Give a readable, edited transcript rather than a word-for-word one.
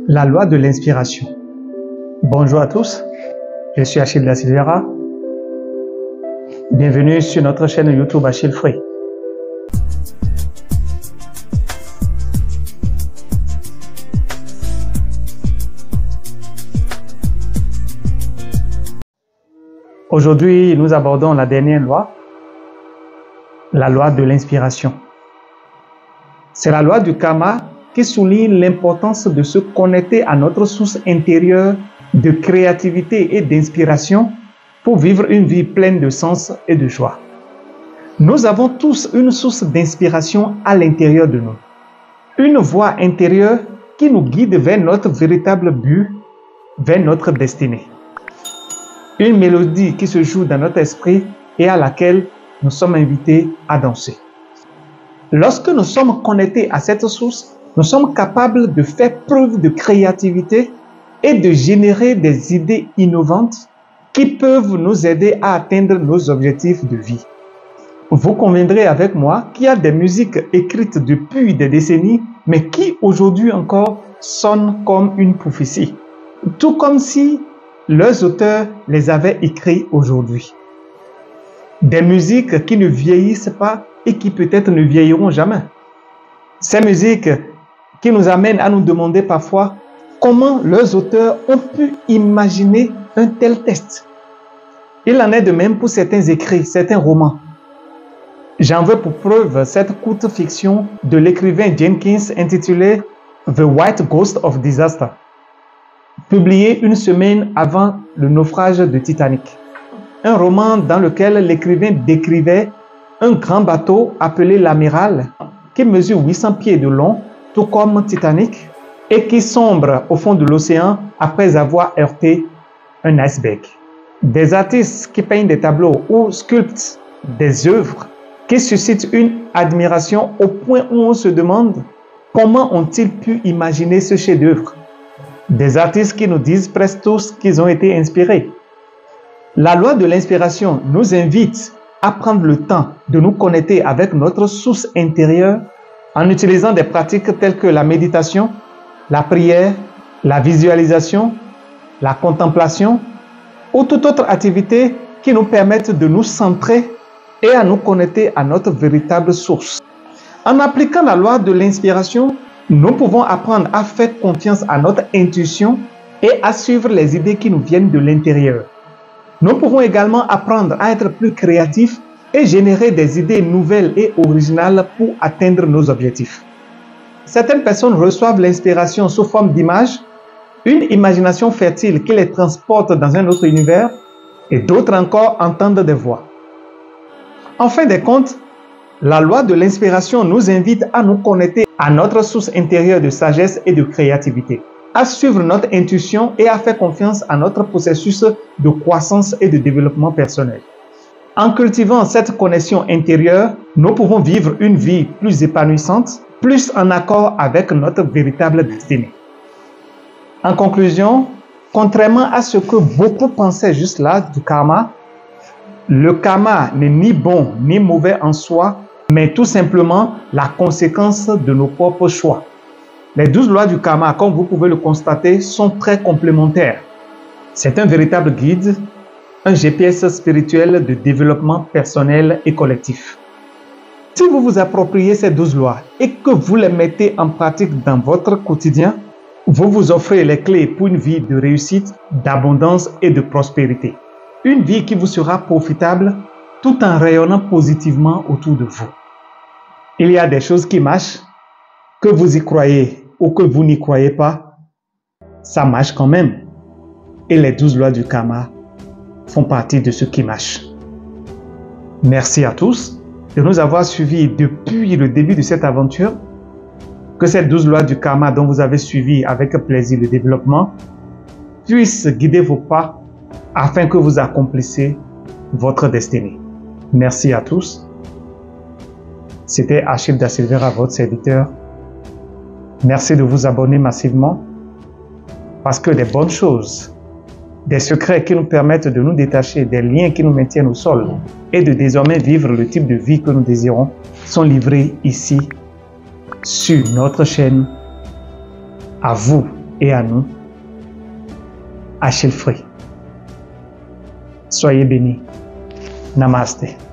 La loi de l'inspiration. Bonjour à tous, je suis Achille Da Silveira. Bienvenue sur notre chaîne YouTube Achille Free. Aujourd'hui, nous abordons la dernière loi, la loi de l'inspiration. C'est la loi du karma qui souligne l'importance de se connecter à notre source intérieure de créativité et d'inspiration pour vivre une vie pleine de sens et de joie. Nous avons tous une source d'inspiration à l'intérieur de nous. Une voix intérieure qui nous guide vers notre véritable but, vers notre destinée. Une mélodie qui se joue dans notre esprit et à laquelle nous sommes invités à danser. Lorsque nous sommes connectés à cette source, nous sommes capables de faire preuve de créativité et de générer des idées innovantes qui peuvent nous aider à atteindre nos objectifs de vie. Vous conviendrez avec moi qu'il y a des musiques écrites depuis des décennies, mais qui aujourd'hui encore sonnent comme une prophétie. Tout comme si leurs auteurs les avaient écrits aujourd'hui. Des musiques qui ne vieillissent pas et qui peut-être ne vieilliront jamais. Ces musiques qui nous amènent à nous demander parfois comment leurs auteurs ont pu imaginer un tel texte. Il en est de même pour certains écrits, certains romans. J'en veux pour preuve cette courte fiction de l'écrivain Jenkins intitulée The White Ghost of Disaster, publiée une semaine avant le naufrage de Titanic. Un roman dans lequel l'écrivain décrivait un grand bateau appelé l'Amiral qui mesure 800 pieds de long, tout comme Titanic, et qui sombre au fond de l'océan après avoir heurté un iceberg. Des artistes qui peignent des tableaux ou sculptent des œuvres qui suscitent une admiration au point où on se demande comment ont-ils pu imaginer ce chef-d'œuvre. Des artistes qui nous disent presque tous qu'ils ont été inspirés. La loi de l'inspiration nous invite à prendre le temps de nous connecter avec notre source intérieure en utilisant des pratiques telles que la méditation, la prière, la visualisation, la contemplation ou toute autre activité qui nous permette de nous centrer et à nous connecter à notre véritable source. En appliquant la loi de l'inspiration, nous pouvons apprendre à faire confiance à notre intuition et à suivre les idées qui nous viennent de l'intérieur. Nous pouvons également apprendre à être plus créatifs et générer des idées nouvelles et originales pour atteindre nos objectifs. Certaines personnes reçoivent l'inspiration sous forme d'images, une imagination fertile qui les transporte dans un autre univers, et d'autres encore entendent des voix. En fin de compte, la loi de l'inspiration nous invite à nous connecter à notre source intérieure de sagesse et de créativité, à suivre notre intuition et à faire confiance à notre processus de croissance et de développement personnel. En cultivant cette connexion intérieure, nous pouvons vivre une vie plus épanouissante, plus en accord avec notre véritable destinée. En conclusion, contrairement à ce que beaucoup pensaient juste là du karma, le karma n'est ni bon ni mauvais en soi, mais tout simplement la conséquence de nos propres choix. Les 12 lois du karma, comme vous pouvez le constater, sont très complémentaires. C'est un véritable guide, un GPS spirituel de développement personnel et collectif. Si vous vous appropriez ces 12 lois et que vous les mettez en pratique dans votre quotidien, vous vous offrez les clés pour une vie de réussite, d'abondance et de prospérité. Une vie qui vous sera profitable tout en rayonnant positivement autour de vous. Il y a des choses qui marchent, que vous y croyez ou que vous n'y croyez pas, ça marche quand même. Et les 12 lois du karma font partie de ce qui marche. Merci à tous de nous avoir suivis depuis le début de cette aventure. Que ces 12 lois du karma dont vous avez suivi avec plaisir le développement puissent guider vos pas afin que vous accomplissiez votre destinée. Merci à tous. C'était Achille Da Silveira, votre serviteur. Merci de vous abonner massivement parce que des bonnes choses, des secrets qui nous permettent de nous détacher des liens qui nous maintiennent au sol et de désormais vivre le type de vie que nous désirons sont livrés ici sur notre chaîne. À vous et à nous. Achille Free. Soyez bénis. Namaste.